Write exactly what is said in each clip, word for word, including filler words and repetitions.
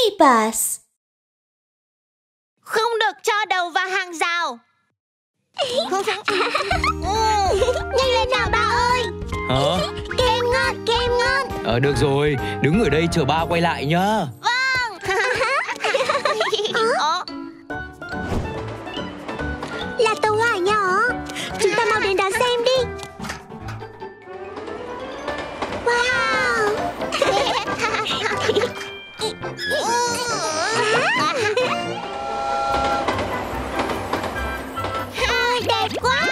bus. Không được cho đầu vào hàng rào. Nhanh lên nào ba ơi. Hả? Kem ngon, kem ngon. Ờ được rồi, đứng ở đây chờ ba quay lại nhá. Vâng. Ờ. Là tàu hỏa nhỏ. Chúng ta mau đến đó xem đi. Wow. Đẹp quá.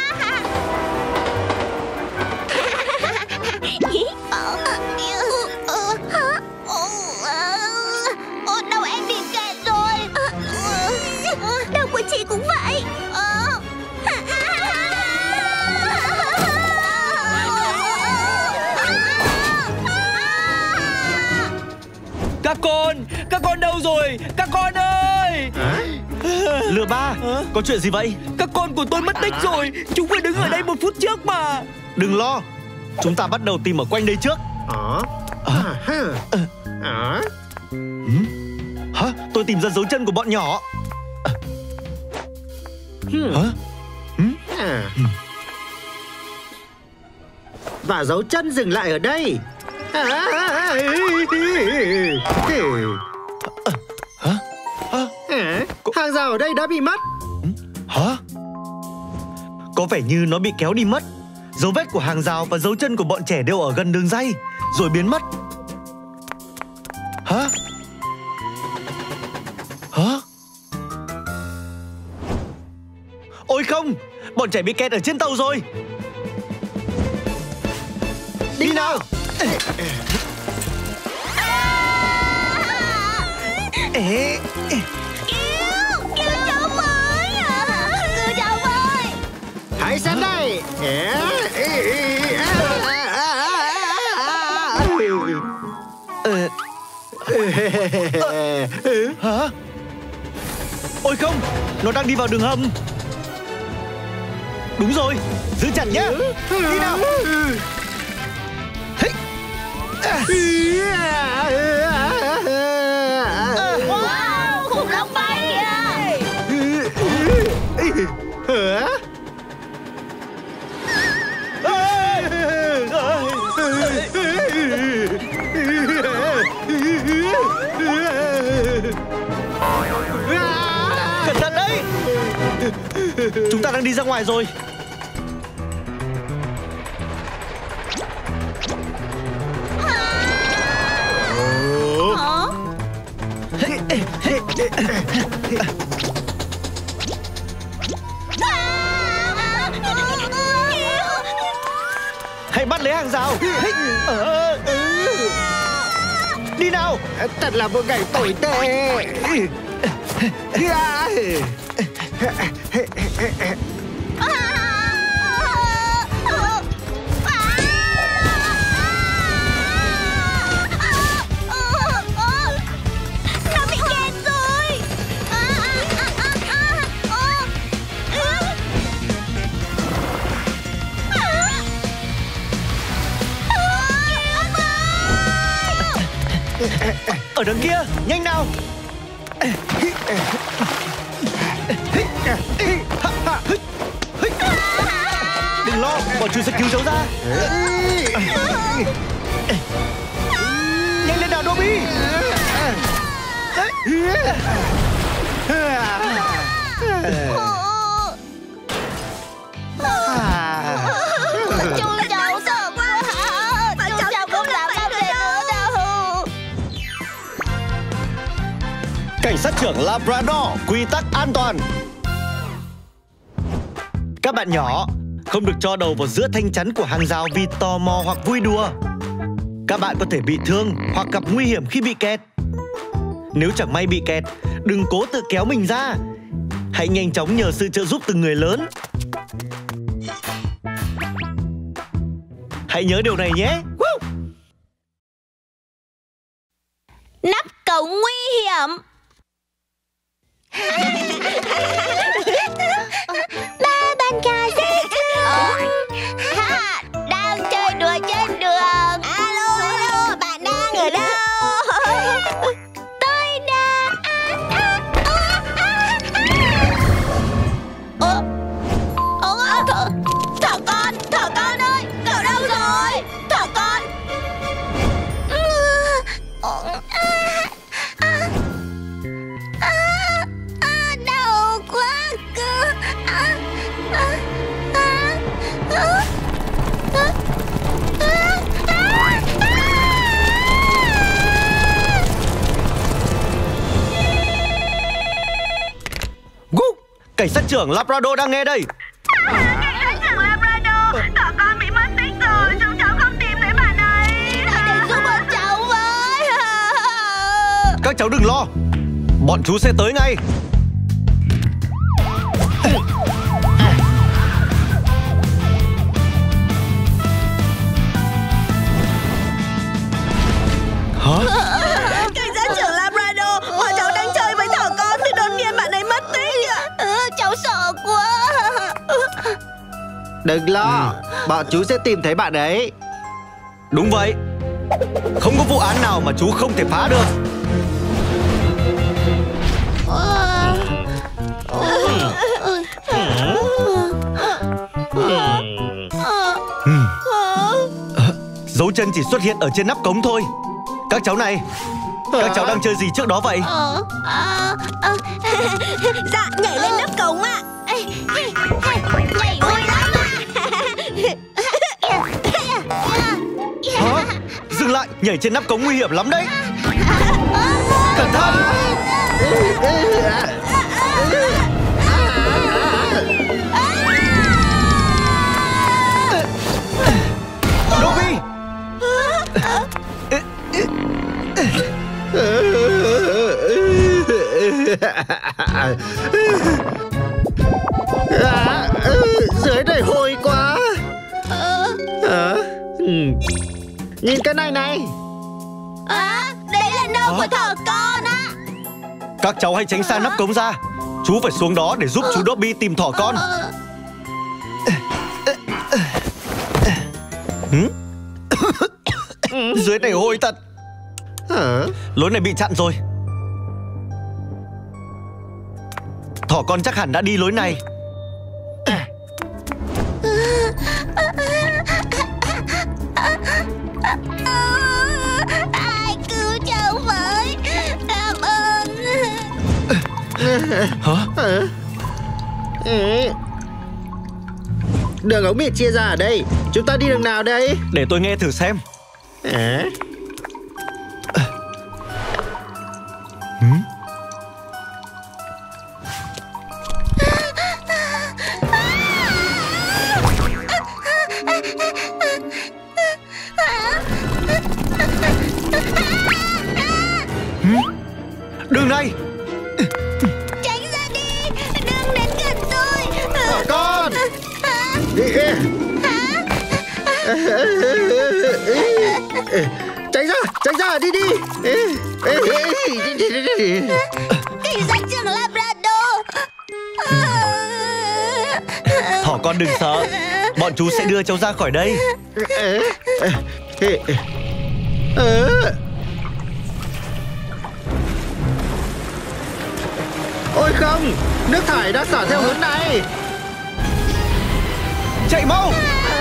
Ồ, đầu em bị kẹt rồi. Đầu của chị cũng vậy. Các con, các con đâu rồi? Các con ơi! Lừa ba, có chuyện gì vậy? Các con của tôi mất tích rồi. Chúng vừa đứng ở đây một phút trước mà. Đừng lo, chúng ta bắt đầu tìm ở quanh đây trước. Hả? Tôi tìm ra dấu chân của bọn nhỏ. Hả? Và dấu chân dừng lại ở đây. Hàng rào ở đây đã bị mất. Hả? Có vẻ như nó bị kéo đi mất. Dấu vết của hàng rào và dấu chân của bọn trẻ đều ở gần đường ray, rồi biến mất. Hả? Hả? Ôi không, bọn trẻ bị kẹt ở trên tàu rồi. Đi nào. Ê, Cứu, cứu cháu với. Cứu cháu với. Hãy xem đây. hả? Ôi không, nó đang đi vào đường hầm. Đúng rồi, giữ chặt nhé. Đi nào. Wow, khủng long bay kìa. Cẩn thận đấy. Chúng ta đang đi ra ngoài rồi. Hãy bắt lấy hàng rào. Đi nào. Thật là một ngày tồi tệ. Nó bị kẹt rồi. Ở đằng kia, nhanh nào. Đừng lo, bọn chú sẽ cứu cháu ra. Nhanh lên nào Dobby. Chú cháu sợ quá. Chú cháu không làm sao để nữa đâu. Cảnh sát trưởng Labrador, quy tắc an toàn. Các bạn nhỏ, không được cho đầu vào giữa thanh chắn của hàng rào vì tò mò hoặc vui đùa. Các bạn có thể bị thương hoặc gặp nguy hiểm khi bị kẹt. Nếu chẳng may bị kẹt, đừng cố tự kéo mình ra. Hãy nhanh chóng nhờ sự trợ giúp từ người lớn. Hãy nhớ điều này nhé. Nắp cống nguy hiểm. Ba bạn gà dễ thương. Ha, đang chơi đùa trên đường. Alo, alo, bạn đang ở đâu? Tôi đây. Cảnh sát trưởng Labrador đang nghe đây. Cảnh sát trưởng Labrador, thỏ con bị mất tích rồi, chúng cháu không tìm thấy bạn ấy. Hãy giúp bọn cháu với. Các cháu đừng lo, bọn chú sẽ tới ngay. Hả? Cảnh sát trưởng Labrador, bọn cháu đang chơi với thỏ con thì đột nhiên bạn ấy mất tích ạ. Ừ, cháu sợ quá. Đừng lo, bọn chú sẽ tìm thấy bạn ấy. Đúng vậy, không có vụ án nào mà chú không thể phá được. Dấu chân chỉ xuất hiện ở trên nắp cống thôi. Các cháu này, các cháu đang chơi gì trước đó vậy? Ờ, à, à, Dạ, nhảy lên nắp cống ạ. nhảy vui lắm Hả? Dừng lại, nhảy trên nắp cống nguy hiểm lắm đấy. Cẩn thận. Dobby. À, dưới này hôi quá. À, ừ. Nhìn cái này này. À, đấy là nơi của thỏ con á. Các cháu hãy tránh xa nắp cống ra. Chú phải xuống đó để giúp chú Dobby tìm thỏ con. Dưới này hôi thật. Hả? Lối này bị chặn rồi. Thỏ con chắc hẳn đã đi lối này. Ai cứu cháu với. Cảm ơn. Hả? Hả? Ừ. Đường ống bị chia ra ở đây. Chúng ta đi đường nào đây? Để tôi nghe thử xem. À? Đường này. Tránh ra đi. Đừng đến gần tôi. Thỏ con. Tránh ra, tránh ra, đi đi. Cảnh sát trưởng Labrador. Thỏ con đừng sợ, bọn chú sẽ đưa cháu ra khỏi đây. Ôi không, nước thải đã xả theo hướng này. Chạy mau.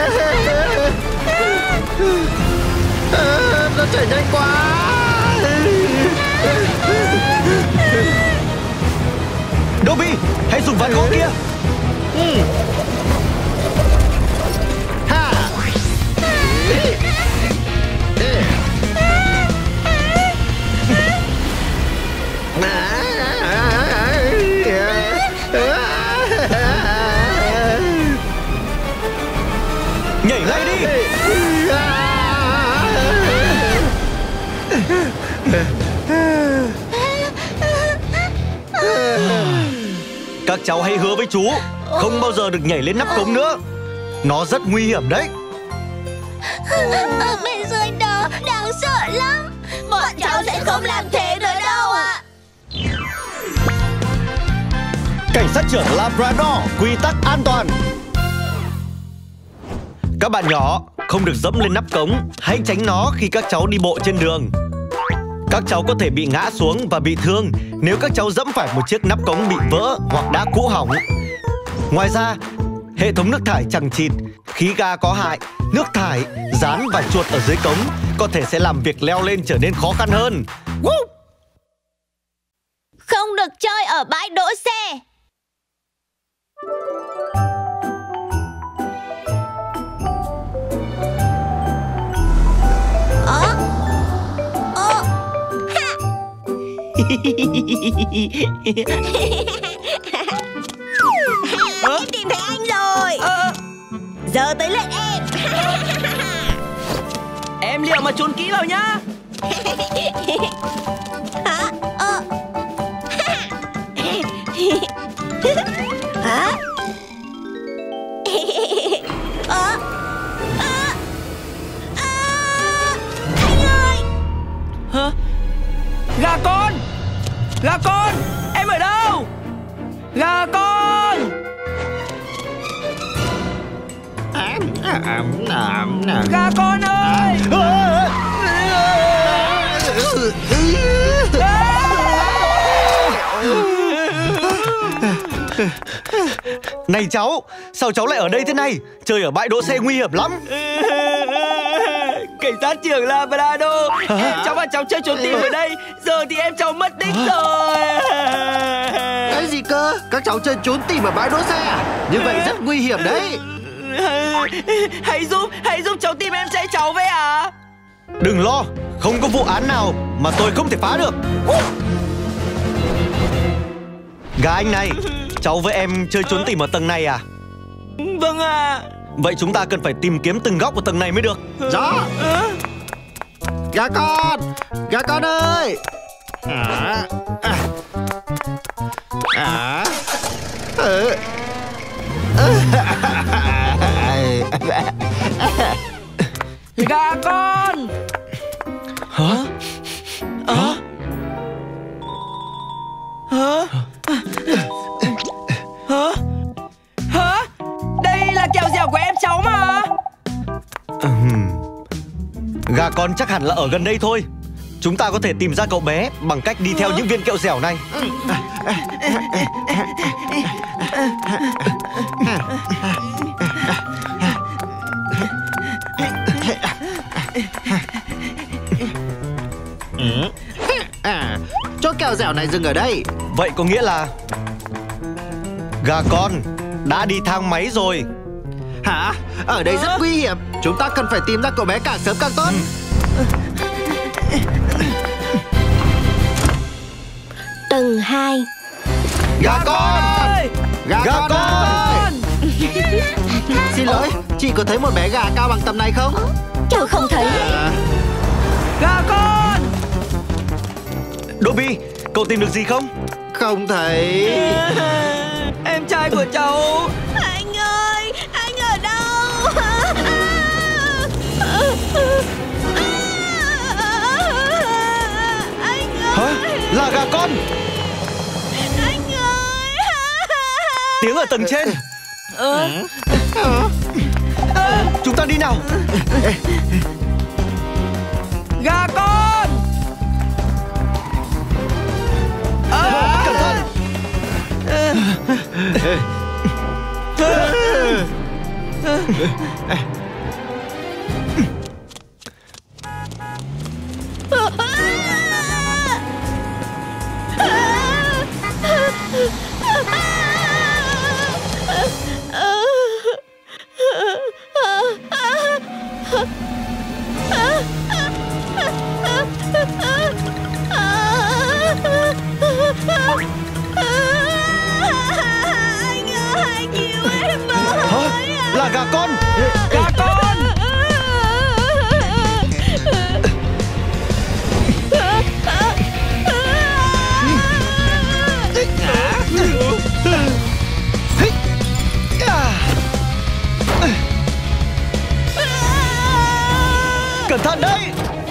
Nó chảy nhanh quá. Dobby, hãy dùng ván gỗ kia. Ha. Nhảy ngay đi. Các cháu hãy hứa với chú không bao giờ được nhảy lên nắp cống nữa. Nó rất nguy hiểm đấy. Ở bên dưới đó đáng sợ lắm. Bọn cháu sẽ không làm thế nữa đâu ạ. Cảnh sát trưởng Labrador, quy tắc an toàn. Các bạn nhỏ không được dẫm lên nắp cống. Hãy tránh nó khi các cháu đi bộ trên đường. Các cháu có thể bị ngã xuống và bị thương nếu các cháu dẫm phải một chiếc nắp cống bị vỡ hoặc đã cũ hỏng. Ngoài ra, hệ thống nước thải chằng chịt, khí ga có hại, nước thải, rán và chuột ở dưới cống có thể sẽ làm việc leo lên trở nên khó khăn hơn. Woo! Không được chơi ở bãi đỗ xe. Ờ? Ờ? Ha! Giờ tới lượt em. Em liệu mà trốn kỹ vào nhá. Hả? Ờ. Hả? Ờ. À. À. Anh ơi. Hả? Gà con! Gà con! Em ở đâu? Gà con! Gà con ơi! Này cháu, sao cháu lại ở đây thế này? Chơi ở bãi đỗ xe nguy hiểm lắm. Cảnh sát trưởng Labrador, em cháu và cháu chơi trốn tìm ở đây. Giờ thì em cháu mất tích rồi. Cái gì cơ? Các cháu chơi trốn tìm ở bãi đỗ xe à? Như vậy rất nguy hiểm đấy. Hãy giúp, hãy giúp cháu tìm em trai cháu với à? Đừng lo, không có vụ án nào mà tôi không thể phá được. Gà anh này, cháu với em chơi trốn tìm ở tầng này à? Vâng ạ. À. Vậy chúng ta cần phải tìm kiếm từng góc của tầng này mới được. Rõ. Gà con, gà con ơi. À, à, à. Ừ. Gà con. Hả? Hả? Hả? Hả? Hả? Đây là kẹo dẻo của em cháu mà. Gà con chắc hẳn là ở gần đây thôi. Chúng ta có thể tìm ra cậu bé bằng cách đi theo những viên kẹo dẻo này. À, chỗ kẹo dẻo này dừng ở đây. Vậy có nghĩa là gà con đã đi thang máy rồi. Hả? Ở đây rất nguy hiểm. Chúng ta cần phải tìm ra cậu bé càng sớm càng tốt. Tầng hai. Gà con! Gà, Gà con, con! ơi! Xin lỗi, chị có thấy một bé gà cao bằng tầm này không? Cháu không thấy. À, Gà con! Dobby, cậu tìm được gì không? không thấy. Em trai của cháu. Anh ơi, anh ở đâu? Anh Hả? ơi, Là gà con. anh ơi. Tiếng ở tầng trên. Chúng ta đi nào. Gà con! À! Cẩn thận. Anh ơi, cứu em với. Hả? Là gà con. Gà con! Cẩn thận đấy.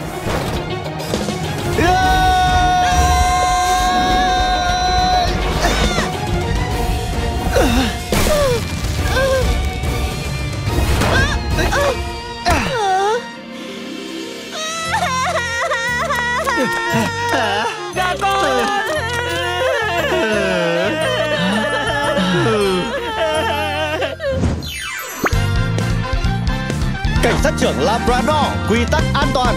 Gà con! Cảnh sát trưởng Labrador, quy tắc an toàn.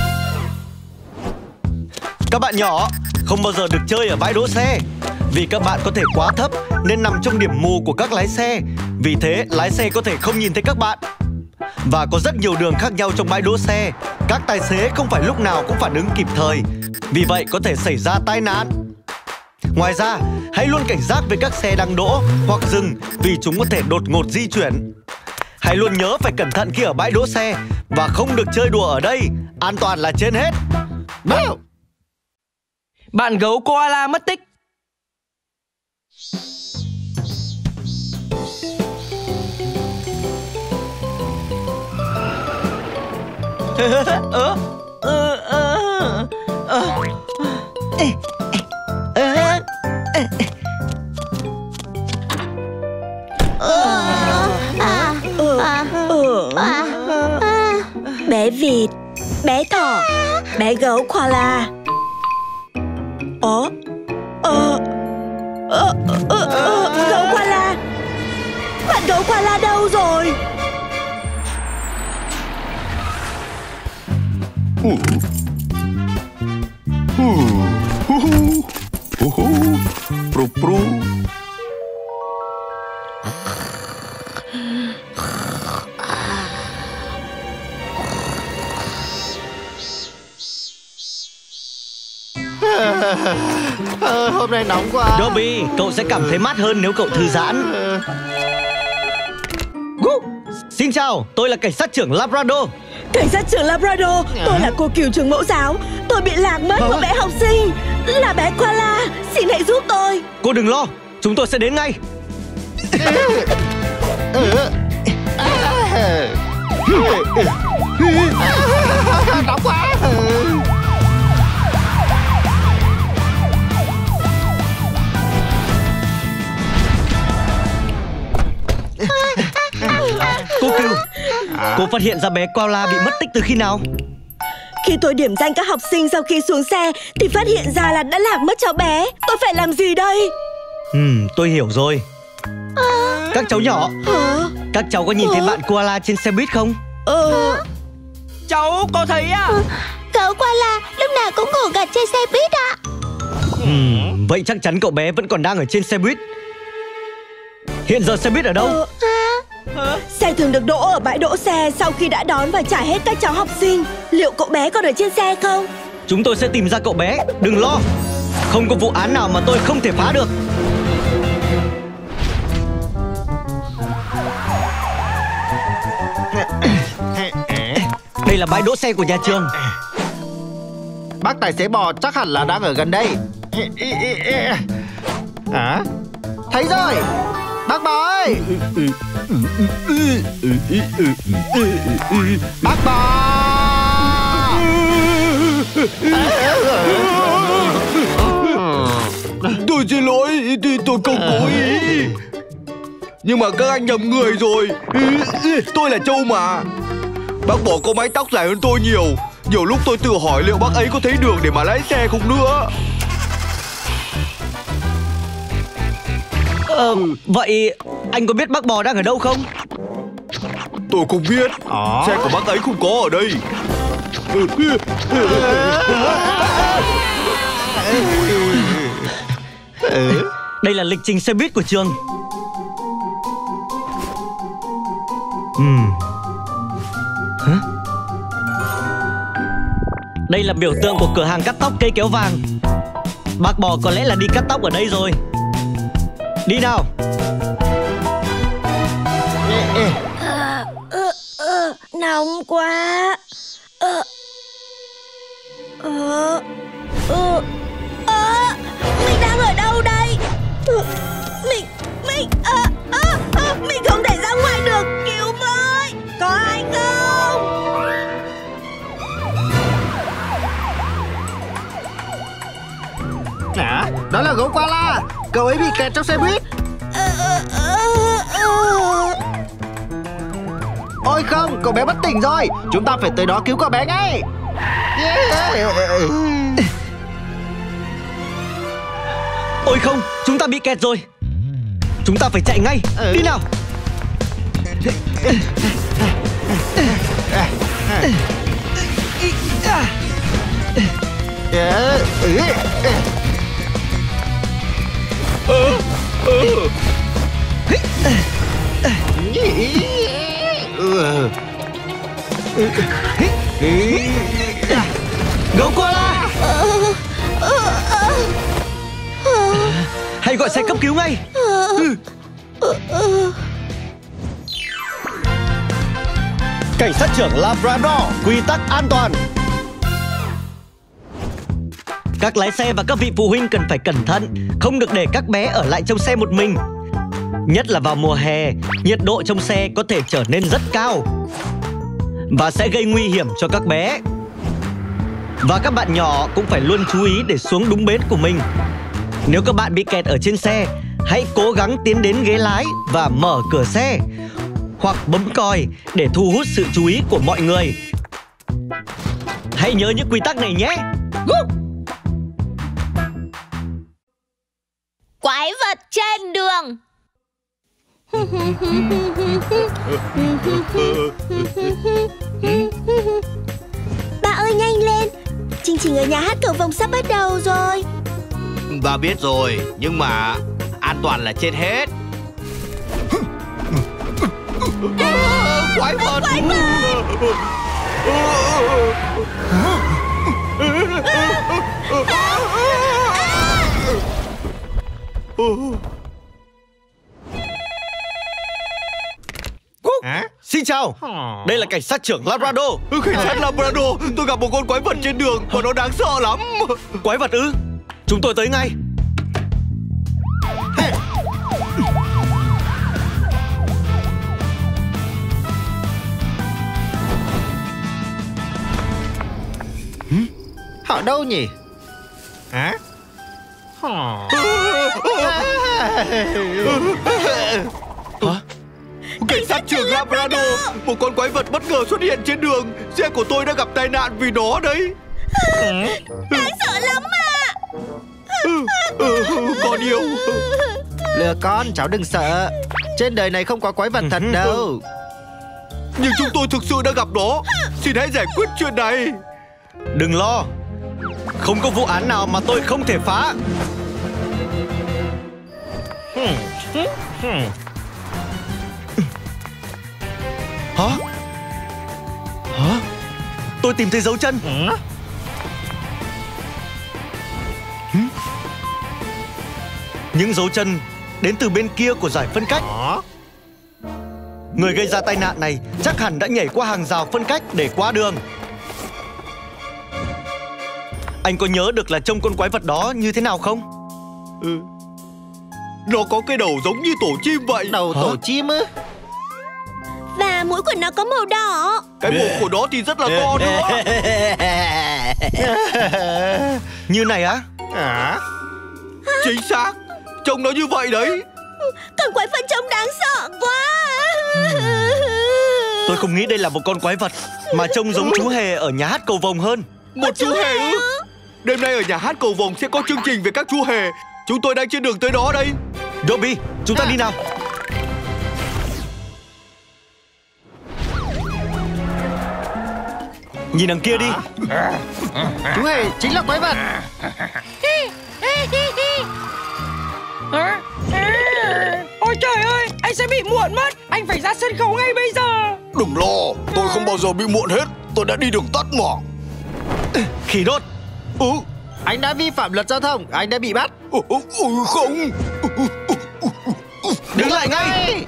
Các bạn nhỏ không bao giờ được chơi ở bãi đỗ xe, vì các bạn có thể quá thấp nên nằm trong điểm mù của các lái xe. Vì thế lái xe có thể không nhìn thấy các bạn. Và có rất nhiều đường khác nhau trong bãi đỗ xe. Các tài xế không phải lúc nào cũng phản ứng kịp thời, vì vậy có thể xảy ra tai nạn. Ngoài ra, hãy luôn cảnh giác với các xe đang đỗ hoặc dừng, vì chúng có thể đột ngột di chuyển. Hãy luôn nhớ phải cẩn thận khi ở bãi đỗ xe và không được chơi đùa ở đây. An toàn là trên hết. Nào. Bạn gấu koala mất tích. Ơ, ơ, ơ, ơ. Bé vịt, bé thỏ, bé gấu koala. Ồ, ờ, ờ, ờ, ờ, gấu koala. Bạn gấu koala đâu rồi? Pru pru. Ờ, hôm nay nóng quá. Dobby, cậu sẽ cảm thấy mát hơn nếu cậu thư giãn. Woo! Xin chào, tôi là cảnh sát trưởng Labrador. Cảnh sát trưởng Labrador, tôi là cô cừu trưởng mẫu giáo. Tôi bị lạc mất một bé học sinh, là bé koala. Xin hãy giúp tôi. Cô đừng lo, chúng tôi sẽ đến ngay. Nóng quá. Cô cừu, cô phát hiện ra bé koala bị mất tích từ khi nào? Khi tôi điểm danh các học sinh sau khi xuống xe thì phát hiện ra là đã lạc mất cháu bé. Tôi phải làm gì đây? Ừm, tôi hiểu rồi. Các cháu nhỏ, Hả? các cháu có nhìn thấy bạn koala trên xe buýt không? Ờ, Cháu có thấy à? Gấu koala lúc nào cũng ngủ gật trên xe buýt ạ. Ừm, vậy chắc chắn cậu bé vẫn còn đang ở trên xe buýt. Hiện giờ xe buýt ở đâu? ờ, xe thường được đỗ ở bãi đỗ xe sau khi đã đón và trả hết các cháu học sinh. Liệu cậu bé còn ở trên xe không? Chúng tôi sẽ tìm ra cậu bé, đừng lo. Không có vụ án nào mà tôi không thể phá được. Đây là bãi đỗ xe của nhà trường. Bác tài xế bò chắc hẳn là đang ở gần đây. À, thấy rồi. Bác bò ơi. Bác bò. Tôi xin lỗi, thì tôi không cố ý. Nhưng mà các anh nhầm người rồi. Tôi là Châu mà. Bác bỏ có mái tóc dài hơn tôi nhiều. Nhiều lúc tôi tự hỏi liệu bác ấy có thấy đường để mà lái xe không nữa. Ờ, vậy anh có biết bác bò đang ở đâu không? Tôi không biết. Ờ. Xe của bác ấy không có ở đây. Đây là lịch trình xe buýt của trường. Ừm. Hả? Đây là biểu tượng của cửa hàng cắt tóc cây kéo vàng. Bác bò có lẽ là đi cắt tóc ở đây rồi. Đi nào. ờ, ờ, ờ, nóng quá. Ờ, ờ, ờ, ờ, mình đang ở đâu đây? Ờ, mình, mình, ờ, ờ, ờ, mình không thể ra ngoài được. Cứu với, có ai không? À, đó là gấu koala. Cậu ấy bị kẹt trong xe buýt. Ờ, ờ, ờ, ờ. Ôi không, cậu bé bất tỉnh rồi. Chúng ta phải tới đó cứu cậu bé ngay. Ôi không, chúng ta bị kẹt rồi. Chúng ta phải chạy ngay. Ừ. Đi nào. Gấu koala. Hãy gọi xe cấp cứu ngay. Cảnh sát trưởng Labrador, quy tắc an toàn. Các lái xe và các vị phụ huynh cần phải cẩn thận, không được để các bé ở lại trong xe một mình. Nhất là vào mùa hè, nhiệt độ trong xe có thể trở nên rất cao và sẽ gây nguy hiểm cho các bé. Và các bạn nhỏ cũng phải luôn chú ý để xuống đúng bến của mình. Nếu các bạn bị kẹt ở trên xe, hãy cố gắng tiến đến ghế lái và mở cửa xe hoặc bấm còi để thu hút sự chú ý của mọi người. Hãy nhớ những quy tắc này nhé. Quái vật trên đường. Bà ơi nhanh lên, chương trình ở nhà hát cầu vồng sắp bắt đầu rồi. Bà biết rồi, nhưng mà an toàn là trên hết. Quái vật! Quái vật! À? Xin chào, đây là cảnh sát trưởng Labrador. Cảnh sát Labrador, tôi gặp một con quái vật trên đường và nó đáng sợ lắm. Quái vật ư? Chúng tôi tới ngay. Họ đâu nhỉ? Hả? Hả? Cảnh sát trưởng Labrador, một con quái vật bất ngờ xuất hiện trên đường. Xe của tôi đã gặp tai nạn vì nó đấy. Đáng sợ lắm mà. Con yêu. Lừa con, cháu đừng sợ. Trên đời này không có quái vật thật đâu. Nhưng chúng tôi thực sự đã gặp nó. Xin hãy giải quyết chuyện này. Đừng lo, không có vụ án nào mà tôi không thể phá. Hả? Hả? Tôi tìm thấy dấu chân. Những dấu chân đến từ bên kia của dải phân cách. Người gây ra tai nạn này chắc hẳn đã nhảy qua hàng rào phân cách để qua đường. Anh có nhớ được là trông con quái vật đó như thế nào không? Ừ. Nó có cái đầu giống như tổ chim vậy. Đầu Hả? tổ chim ư? Và mũi của nó có màu đỏ. Cái mồm của nó thì rất là to nữa. Như này á? À? Chính xác, trông nó như vậy đấy. Con quái vật trông đáng sợ quá. Tôi không nghĩ đây là một con quái vật, mà trông giống chú hề ở nhà hát cầu vồng hơn. Một chú hề ư? Đêm nay ở nhà hát cầu vồng sẽ có chương trình về các chú hề. Chúng tôi đang trên đường tới đó đây. Dobby, chúng ta đi nào. Nhìn đằng kia đi. Chú hề chính là quái vật. Ôi trời ơi, anh sẽ bị muộn mất. Anh phải ra sân khấu ngay bây giờ. Đừng lo, tôi không bao giờ bị muộn hết. Tôi đã đi đường tắt mà. Khỉ đốt. Ừ, Anh đã vi phạm luật giao thông, anh đã bị bắt. ừ, ừ, không. Đứng lại ngay.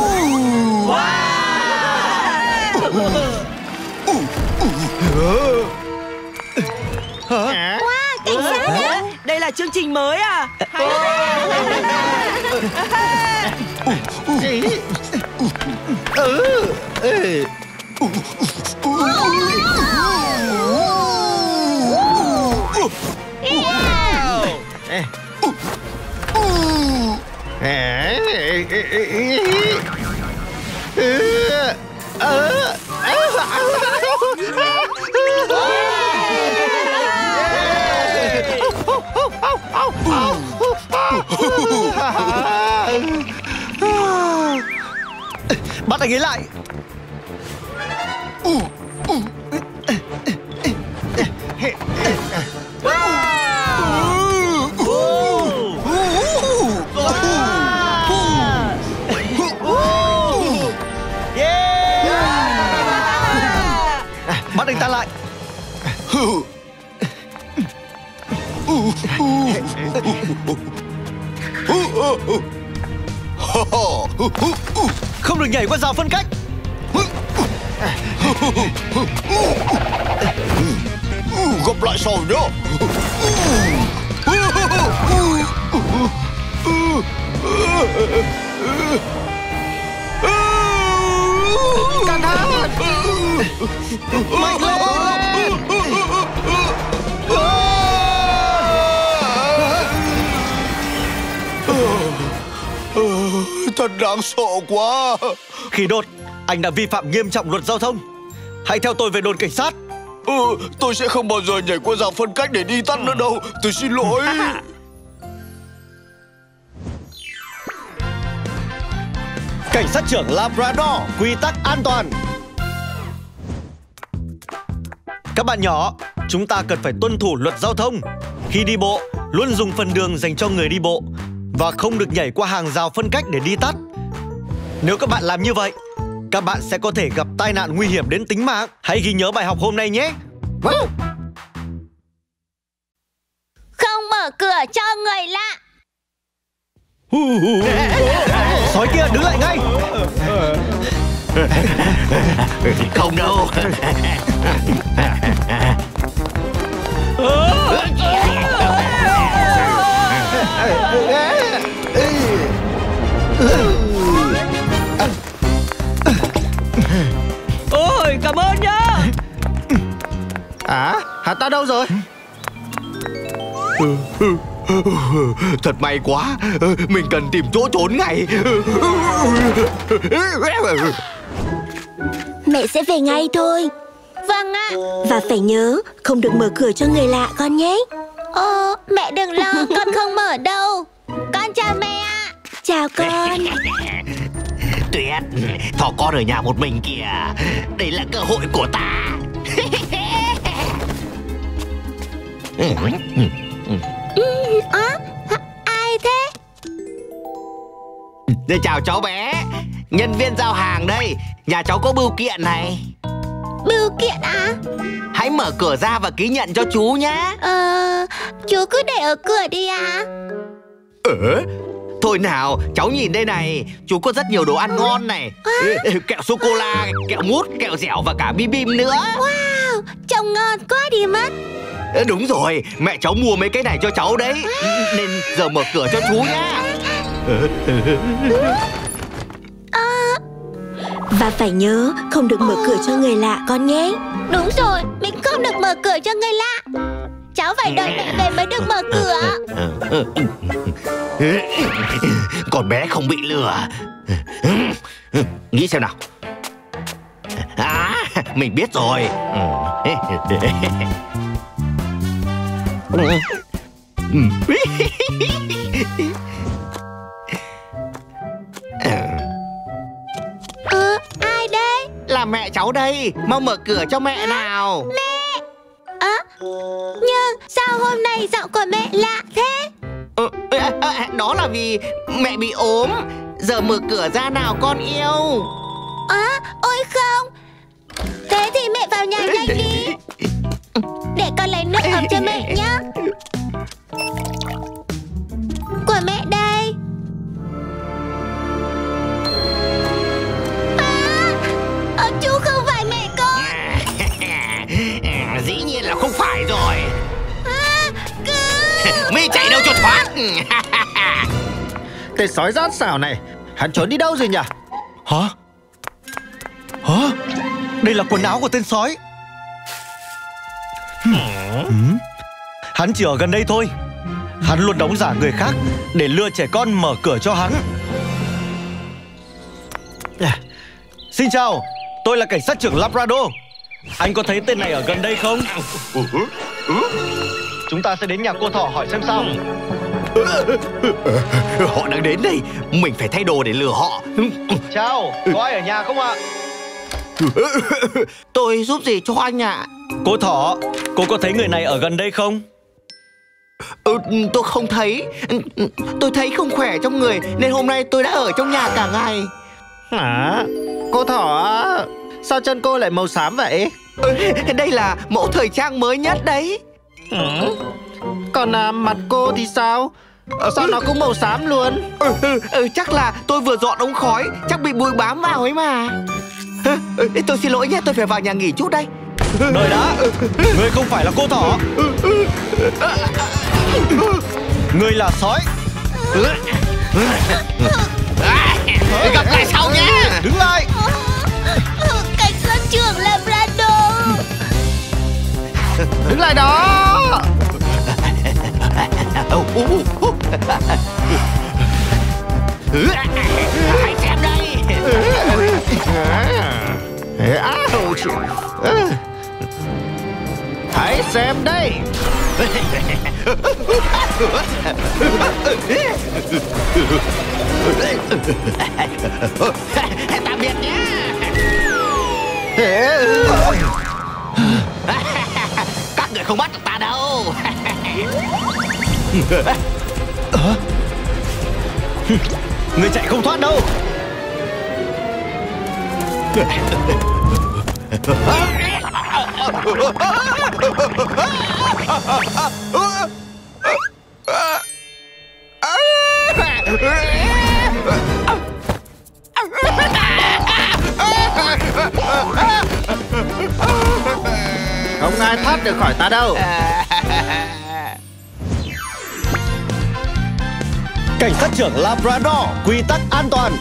Hả? Cảnh sát á? Đây là chương trình mới à? Gì? Ừ. Ừ. Ê. Ê. Ừ. Ờ. Bắt anh ấy lại. Bắt anh ta lại. Không được nhảy qua rào phân cách. Gặp lại sau nhá. Cẩn thận. Mạnh lên. Thật đáng sợ quá. Khỉ đột, anh đã vi phạm nghiêm trọng luật giao thông. Hãy theo tôi về đồn cảnh sát. Ừ, tôi sẽ không bao giờ nhảy qua rào phân cách để đi tắt nữa đâu. Tôi xin lỗi. Cảnh sát trưởng Labrador, quy tắc an toàn. Các bạn nhỏ, chúng ta cần phải tuân thủ luật giao thông. Khi đi bộ, luôn dùng phần đường dành cho người đi bộ và không được nhảy qua hàng rào phân cách để đi tắt. Nếu các bạn làm như vậy, các bạn sẽ có thể gặp tai nạn nguy hiểm đến tính mạng. Hãy ghi nhớ bài học hôm nay nhé. Không mở cửa cho người lạ. Sói kia đứng lại ngay. Không đâu. Ôi, cảm ơn nhá. À, hắn ta đâu rồi? Thật may quá. Mình cần tìm chỗ trốn ngay. Mẹ sẽ về ngay thôi. Vâng ạ. Và phải nhớ không được mở cửa cho người lạ con nhé. Ồ, mẹ đừng lo, con không mở đâu. Con chào mẹ ạ. Chào con. Tuyết, thỏ con ở nhà một mình kìa. Đây là cơ hội của ta. À, ai thế? Để chào cháu bé. Nhân viên giao hàng đây. Nhà cháu có bưu kiện này. Bưu kiện à? Hãy mở cửa ra và ký nhận cho chú nhé. Ờ, chú cứ để ở cửa đi ạ. Ờ, thôi nào, cháu nhìn đây này. Chú có rất nhiều đồ ăn ngon này. Kẹo sô-cô-la, kẹo mút, kẹo dẻo và cả bim bim nữa. Wow, trông ngon quá đi mất. Đúng rồi, mẹ cháu mua mấy cái này cho cháu đấy. Nên giờ mở cửa cho chú nhá. À, Và phải nhớ không được mở cửa cho người lạ con nhé. đúng rồi, mình không được mở cửa cho người lạ. Cháu phải đợi mẹ về mới được mở cửa. Con bé không bị lừa. Nghĩ xem nào. À, mình biết rồi. Ờ, ai đây? Là mẹ cháu đây. Mau mở cửa cho mẹ nào. Mẹ. À, nhưng sao hôm nay giọng của mẹ lạ thế? Ờ, à, à, đó là vì mẹ bị ốm. Giờ mở cửa ra nào con yêu. À, ôi không. Thế thì mẹ vào nhà nhanh đi. Để con lấy nước ấm cho mẹ nhé. Của mẹ đây. À, à, chú không phải mẹ con. Dĩ nhiên là không phải rồi. À, cứu. Mi chạy đâu cho thoát. Tên sói rát xảo này, hắn trốn đi đâu rồi nhỉ? Hả? Hả? Đây là quần áo của tên sói. Hmm. Hắn chỉ ở gần đây thôi. Hắn luôn đóng giả người khác để lừa trẻ con mở cửa cho hắn. Xin chào, tôi là cảnh sát trưởng Labrador. Anh có thấy tên này ở gần đây không? Chúng ta sẽ đến nhà cô thỏ hỏi xem sao. Họ đang đến đây. Mình phải thay đồ để lừa họ. Chào, có ai ở nhà không ạ? Tôi giúp gì cho anh ạ? Cô thỏ, cô có thấy người này ở gần đây không? Ừ, tôi không thấy. Tôi thấy không khỏe trong người nên hôm nay tôi đã ở trong nhà cả ngày. Hả? Cô thỏ á, sao chân cô lại màu xám vậy? Ừ, đây là mẫu thời trang mới nhất đấy. Ừ. Còn à, mặt cô thì sao? Sao nó cũng màu xám luôn? Ừ, ừ, ừ, chắc là tôi vừa dọn ống khói, chắc bị bụi bám vào ấy mà. Tôi xin lỗi nhé, tôi phải vào nhà nghỉ chút đây. Đợi đã, ngươi không phải là cô thỏ. Ngươi là sói. Gặp lại sau nhé. Đứng lại. Cảnh sát trưởng Labrador. Đứng lại đó. Hãy xem đây. Hãy xem đây. Tạm biệt nhé. Các người không bắt được ta đâu. Ngươi chạy không thoát đâu. Không ai thoát được khỏi ta đâu. Cảnh sát trưởng Labrador, quy tắc an toàn.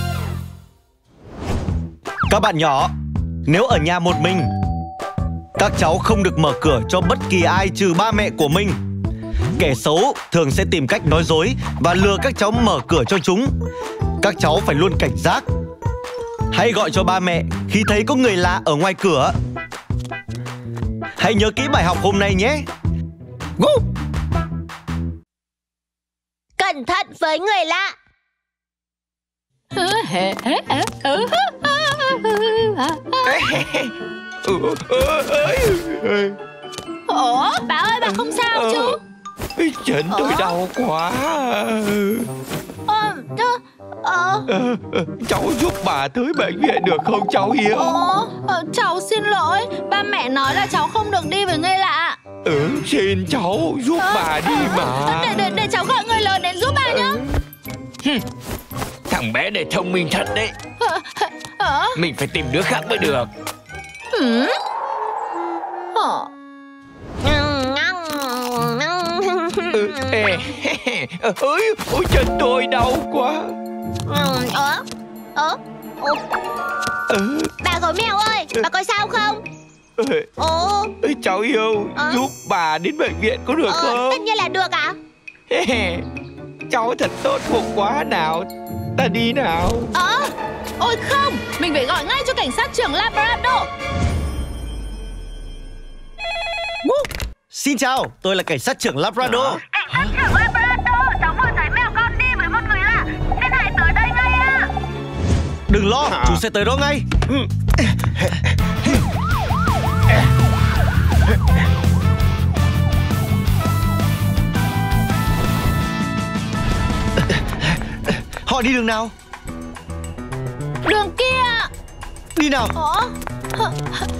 Các bạn nhỏ, nếu ở nhà một mình, các cháu không được mở cửa cho bất kỳ ai trừ ba mẹ của mình. Kẻ xấu thường sẽ tìm cách nói dối và lừa các cháu mở cửa cho chúng. Các cháu phải luôn cảnh giác. Hãy gọi cho ba mẹ khi thấy có người lạ ở ngoài cửa. Hãy nhớ kỹ bài học hôm nay nhé. Woo! Cẩn thận với người lạ. Ủa, bà ơi, bà không sao chứ? Chân tôi đau quá. Ờ, ờ, Ờ, cháu giúp bà tới bệnh viện được không cháu Hiếu? ờ, ờ, cháu xin lỗi. Ba mẹ nói là cháu không được đi với người lạ. Ừ, xin cháu giúp bà đi mà. Để, để, để cháu gọi người lớn đến giúp bà nhá. Thằng bé này thông minh thật đấy. Ờ, ờ, Mình phải tìm đứa khác mới được. ừ. Ờ. Ừ, ê, ơi, ôi chân tôi đau quá. Ờ, ờ, ờ. Ừ, Bà gấu mèo ơi, bà có sao không? ừ, Ồ, cháu yêu Ờ. giúp bà đến bệnh viện có được ờ, không? tất nhiên là được ạ. Cháu thật tốt bụng quá, nào ta đi nào. Ờ, ôi không, mình phải gọi ngay cho cảnh sát trưởng Labrador. Xin chào, tôi là cảnh sát trưởng Labrador. Cảnh sát trưởng Labrador, cháu vừa thấy mèo con đi với một người lạ. Xin hãy tới đây ngay ạ. Đừng lo, chúng sẽ tới đó ngay. Họ đi đường nào? Đường kia. Đi nào. Ờ,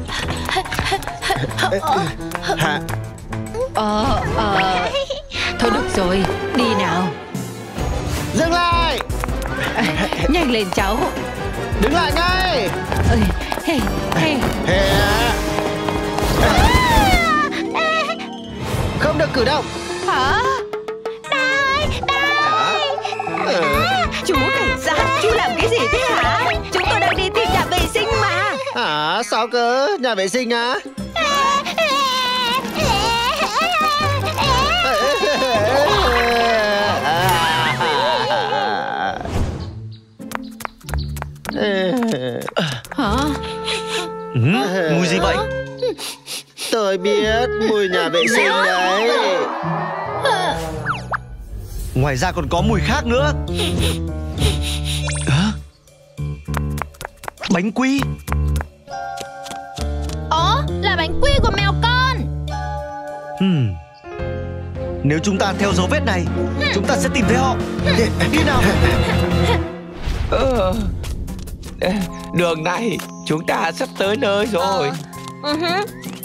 Hả? Ờ, ờ Thôi được rồi, đi nào. Dừng lại. Nhanh lên cháu. Đứng lại ngay. Ơi, hey, hey. Không được cử động. Hả? chú cảnh sát, chú làm cái gì thế hả? Chúng tôi đang đi tìm nhà vệ sinh mà. Hả? Sao cơ? Nhà vệ sinh á? Hả? Ừ, mùi gì vậy? Tôi biết mùi nhà vệ sinh đấy. Ngoài ra còn có mùi khác nữa. Hả? Bánh quy. Ồ, là bánh quy của mèo con. Hmm. Nếu chúng ta theo dấu vết này, chúng ta sẽ tìm thấy họ. Đi nào. Ờ, đường này chúng ta sắp tới nơi rồi. Ừ hứ.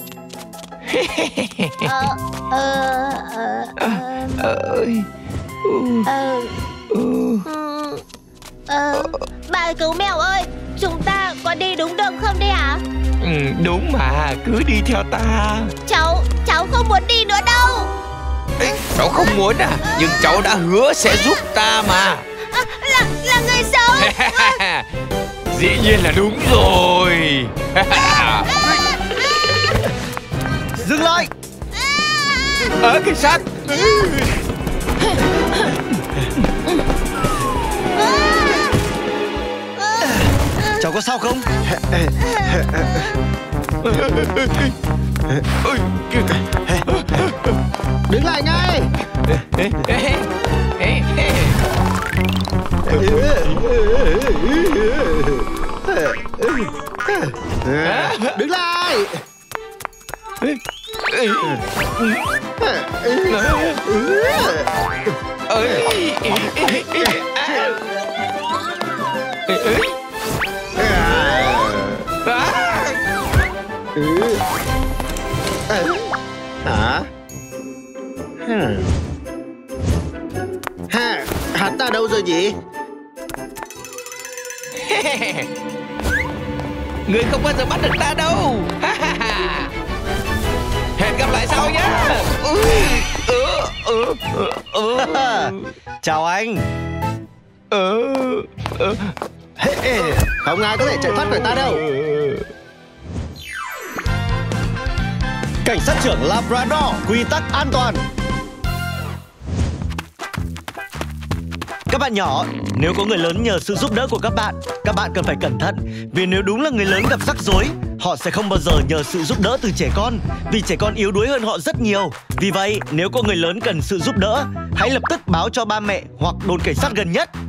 Ờ, ờ, ờ, ờ, Ơi, ờ, ừ. ừ, ờ. Bà cứu mèo ơi, chúng ta có có đi đúng đường không đấy ạ? Ừ, đúng mà, cứ đi theo ta. Cháu, cháu không muốn đi nữa đâu. Ê, cháu không muốn à? Nhưng cháu đã hứa sẽ giúp ta mà. À, là, là người xấu. Dĩ nhiên là đúng rồi. Dừng lại. Ờ, cảnh sát. Cháu có sao không? Đứng lại ngay. Đứng lại. Hả? Ha, hắn ta đâu rồi nhỉ? Người không bao giờ bắt được ta đâu. Hẹn gặp lại sau nhé. Chào anh. Không ai có thể chạy thoát khỏi ta đâu. Cảnh sát trưởng Labrador, quy tắc an toàn. Các bạn nhỏ, nếu có người lớn nhờ sự giúp đỡ của các bạn, các bạn cần phải cẩn thận. Vì nếu đúng là người lớn gặp rắc rối, họ sẽ không bao giờ nhờ sự giúp đỡ từ trẻ con, vì trẻ con yếu đuối hơn họ rất nhiều. Vì vậy, nếu có người lớn cần sự giúp đỡ, hãy lập tức báo cho ba mẹ hoặc đồn cảnh sát gần nhất.